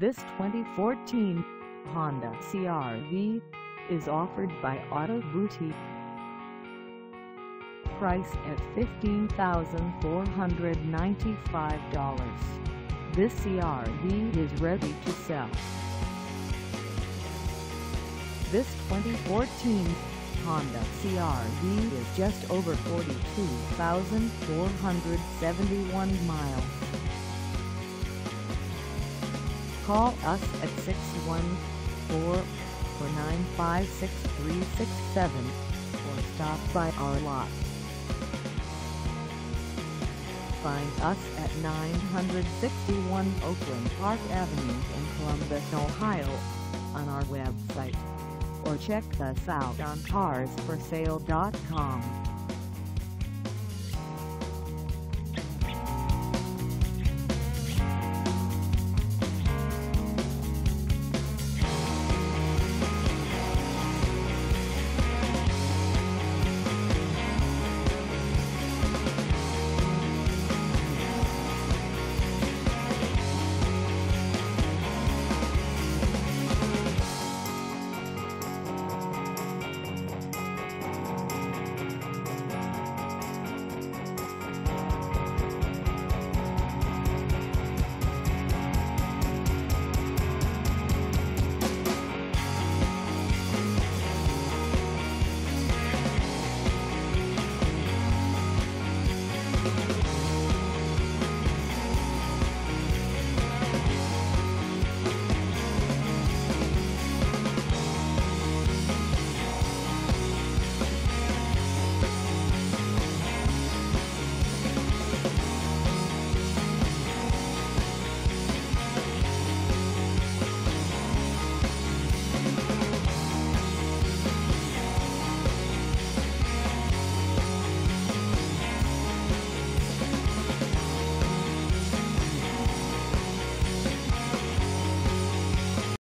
This 2014 Honda CR-V is offered by Auto Boutique. Price at $15,495. This CR-V is ready to sell. This 2014 Honda CR-V is just over 42,471 miles. Call us at 614-495-6367 or stop by our lot. Find us at 961 Oakland Park Avenue in Columbus, Ohio, on our website, or check us out on carsforsale.com.